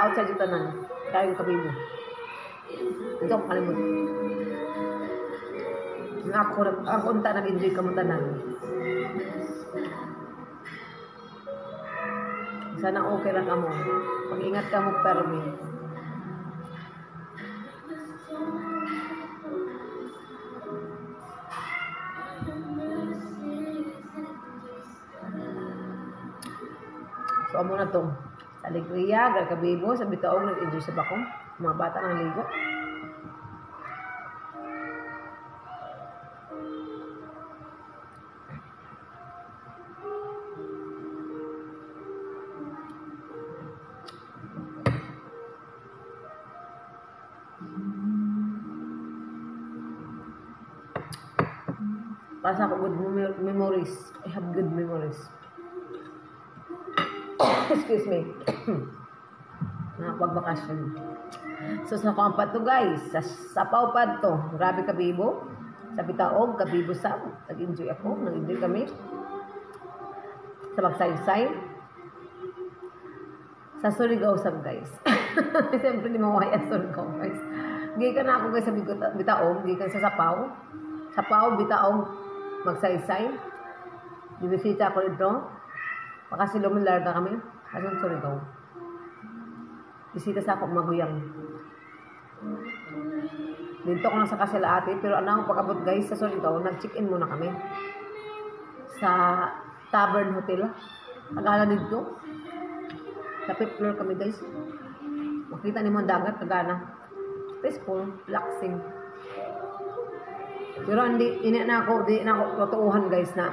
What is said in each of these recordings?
outside yung tanan. Kaya yung kabibo. Ito ang kalimut. Ako unta nag-enjoy ka mo tanan. Sana okay lang ka mo. Pag-ingat ka mo permi. So, amo na to. Sa Alegria, Garkabibo, sa Bitaog, nag-enjoy sa bakong. Mga bata ng ligo. Para sa ako, good memories. I have good memories. Excuse me. Pagbakasyon. So, sa kampat to guys. Sa Sapaw pa to. Grabe kabibo. Sa Bitaog, kabibo sa. Nag-enjoy ako. Nag-enjoy kami. Sa Magsaysay. Sa surigao sa guys. Siyempre, di mawaya ang surigao guys. Gikan na ako guys sa Bitaog. Gikan sa Sapaw. Sapaw, Bitaog, Magsaysay. Bibisita ako dito. Makasilong larga kami. Kasi surigao. Bisita sa ako maguyang. Dito ko lang sa kasila ate. Pero anong pag-abot guys sa surigao, nag-check-in muna kami. Sa Tavern Hotel. Kagana dito. Sa 5th floor kami guys. Makita ni mo ang dagat. Kagana. Peaceful. Relaxing. Pero hindi na ako totoohan guys na.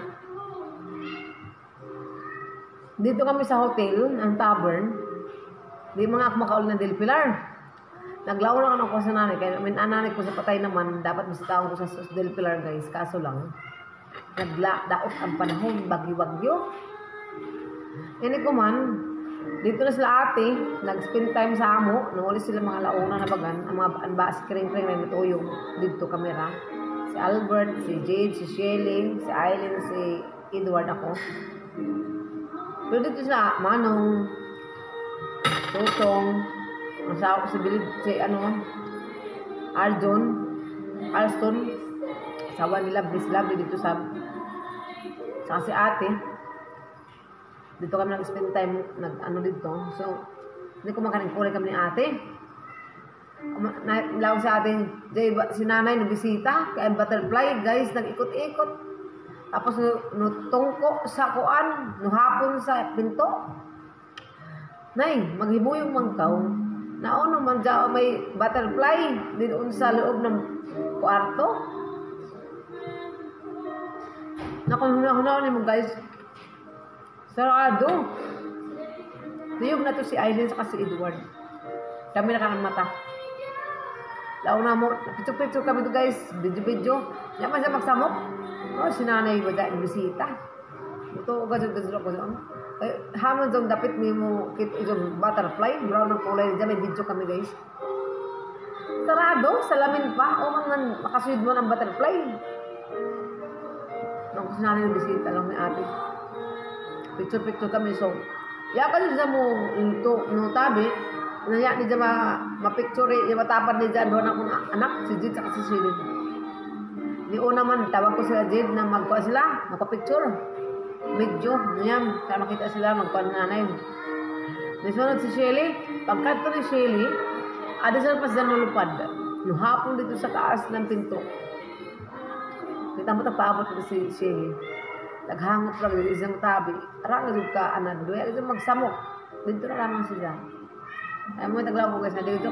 Dito kami sa hotel, ang Tavern. Di mga ako makaul ng Del Pilar. Naglaw lang ako sa nanay. Kaya nanay ko sa patay naman, dapat masitaon ko sa Del Pilar guys. Kaso lang, nagdaot ang panahon, bagyo-bagyo. Hindi ko man, dito na sila ate, nag-spend time sa amo. Nung ulit sila mga launa na bagan, ang mga anbasi kring-kring na natuyong dito kamera. Si Albert, si Jade, si Shelly, si Aileen, si Edward ako. Pero dito sa Manong, Tutong, masawa ko si Bilid, si Alston, asawa nila, Bislab, dito sa si ate. Dito kami nag-spend time, dito. So, hindi ko makaringkulay kami ni ate. Law sa ating si nanay nabisita kay butterfly guys, nag-ikot-ikot tapos nutungko sa kuan nuhapon sa pinto nay maghibuyong mangkaw naon man dyan may butterfly doon sa loob ng kwarto nakuhunahunaw ni mo guys sarado niyog na to si Aileen sa si Edward kami nakanang mata. Launa mo, picture kami to guys, video. Yaman siya magsamok. Oh, sinanay ba dyan, bisita. Ito, gazog-gazog ako dyan. Hamon dyan, dapat mo kit yung butterfly, brown ng kulay. Dyan, may video kami guys. Sarado, salamin pa. O man, makasuid mo ng butterfly. Nung sinanay yung bisita lang ni ate. Picture kami, so. Yakan dyan mo, no tabi. Naya ni dyan mapicture, yung matapad ni dyan doon akong anak, si Jid sa si Shelly. Ni una man, tawag ko sila Jid na magkuha sila, magpa-picture. Medyo, niyan, kaya makita sila, magkuha na nanay. Nisunod si Shelly, pagkat ni Shelly, ada sila pas dyan nalupad. Nuhapon dito sa taas ng pinto. Kita mo paabot ko si Shelly. Naghangot lang dito isang tabi. Arang nagod ka, anak, doon ito magsamok. Dito na lamang sila. Ay mo taglaw ko guys na dito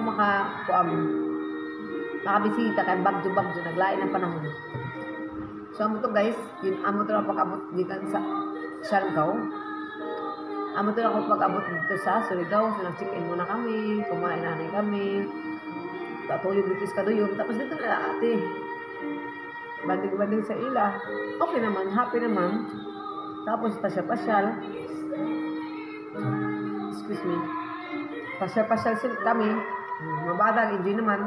makabisita kay bagjo naglain ng panahon. So amo to guys, yun amo to pag-abot dito sa siargao. Amo to ako pag-abot dito sa surigao, so nag-check-in muna kami, kumain nanay kami. Tatuyog dito sa kaduyog, tapos dito na ate. Banding sa ila. Okay naman, happy naman. Tapos pasyal. Excuse me. Pasyal kami. Mabadang, enjoy naman.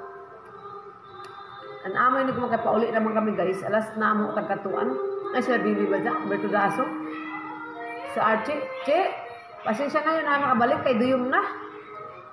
Ang amay na kumakapauli naman kami guys. Alas na mo tagkatuan. Ay sila bibi ba dyan? Bertudaso. Sa Archie. Che, pasensya na yun na nakabalik kay Duyong na.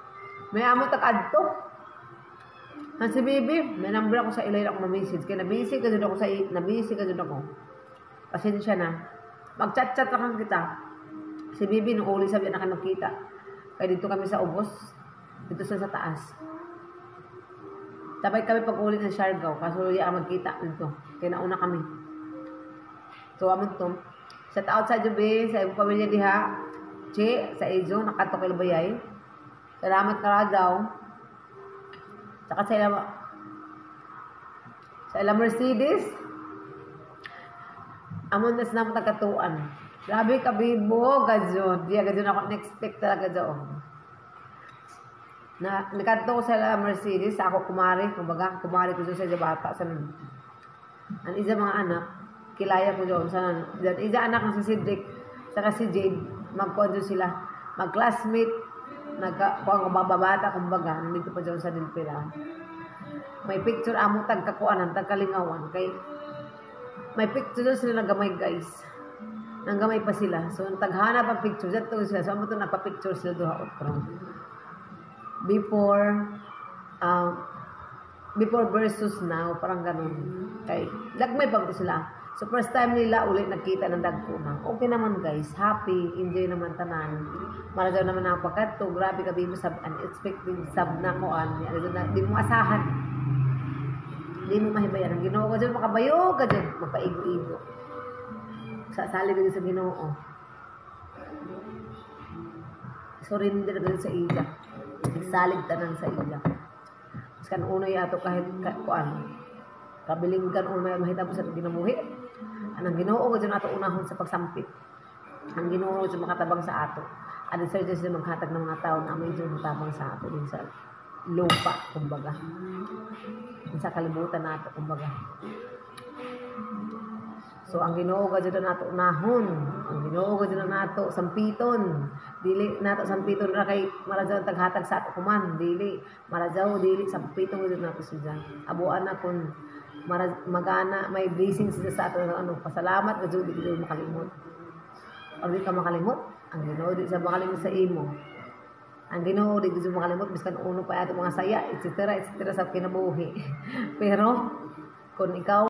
May amo tag-adto. Ang si Bibi, may number ako sa ilay ako ma-message. Kaya nabisi ka dun ako. Pasensya na. Mag-chat-chat lang kita. Si Bibi, nung uli sabi na nakita. Kaya dito kami sa ubos. Dito sa taas. Sabay kami pag-uli ng siargao. Kaso yung magkita dito. Kaya nauna kami. So, amon to. Shout out sa Jubi, sa iyong pamilya diha. Che, sa Ejo, nakato kay Labayay. Salamat ka daw. Saka sa ila Mercedes. Amon nas na matagkatuan. Grabe ka, bibo, gadyon. Di gadyon ako na-expect talaga doon. Nakato ko sa ila Mercedes, ako kumari ko doon sa bata. Ang isa mga anak, kilaya ko doon. Isa anak ng si Cedric, saka si Jade, magkuhan doon sila. Mag-classmate, kung bababata, kumbaga, nandito pa dyan sa Dilpira. May picture amo tagkakuanan, tagkalingawan. Kay, may picture doon sila nagamay, guys. Nanggamay pa sila. So, taghanap ang picture. Dito sila. So, amo ito nagpa-picture sila doon. Before versus now, parang ganun. Kay, lagmay pa sila. So, first time nila ulit nagkita ng dagko na. Okay naman, guys. Happy. Enjoy naman tanan. Marajaw naman ang pagkato. Grabe ka, bibo, unexpected sab na koan. Di mo asahan. Di mo mahibayan. Ang Ginoo ka dyan, makabayo ka dyan. Magpaigo-igo. Sasali ka dyan sa Ginoo. Surrender ka dyan sa iya. Salig tanan sa iya. Mas kan uno yato kahit kuan. Kabiling kan uno may mahita mo sa ginamuhi. Anang Ginoo ko dyan ato unahon sa pagsampit. Ang Ginoo dyan makatabang sa ato. At sir dyan maghatag ng mga tao na may dyan matabang sa ato din sa lupa, kumbaga. Sa kalibutan nato, kumbaga. So, ang Ginoo ka dyan nato unahon. Ang Ginoo ka dyan nato sampiton. Dili nato sampiton na kay marajaw taghatag sa ato kuman. Dili. Marajaw, dili sampiton ka dyan nato siya. Abuan na kung magana, may blessings sila sa ato. Pasalamat ka dyan, di ka makalimot. Pag di ka makalimot, ang Ginoo di sa makalimot sa imo. Ang Ginoo di ka makalimot, biskan uno pa ato mga saya, etc. sa kinabuhi. Pero, kung ikaw